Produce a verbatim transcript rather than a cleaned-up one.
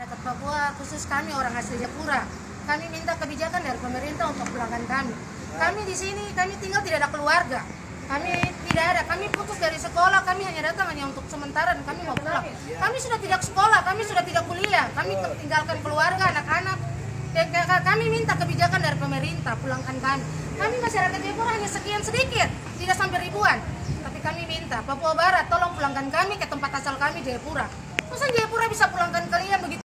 Masyarakat Papua, khusus kami orang asli Jayapura, kami minta kebijakan dari pemerintah untuk pulangkan kami. Kami di sini, kami tinggal tidak ada keluarga. Kami tidak ada, kami putus dari sekolah, kami hanya datang hanya untuk sementara dan kami mau pulang. Kami sudah tidak sekolah, kami sudah tidak kuliah, kami tinggalkan keluarga, anak-anak. Kami minta kebijakan dari pemerintah, pulangkan kami. Kami masyarakat Jayapura hanya sekian sedikit, tidak sampai ribuan. Tapi kami minta, Papua Barat tolong pulangkan kami ke tempat asal kami, Jayapura. Masa Jayapura bisa pulangkan kalian begitu?